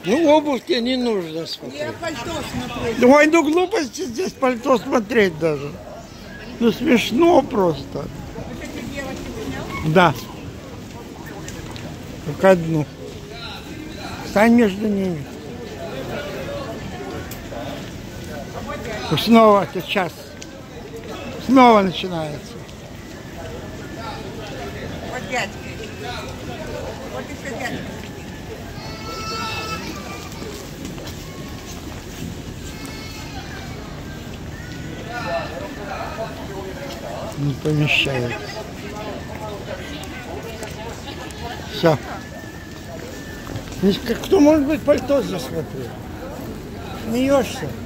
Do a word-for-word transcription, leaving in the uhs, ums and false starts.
Ну, обувь тебе не нужно смотреть. Я пальто смотреть. Ой, ну глупости здесь пальто смотреть даже. Ну смешно просто. Вот эти девочки снял? Да. Только одну. Стань между ними. И снова сейчас. Снова начинается. Вот дядька. Вот еще дядька. Не помещает. Все. Кто может быть пальто здесь смотреть? Смеешься?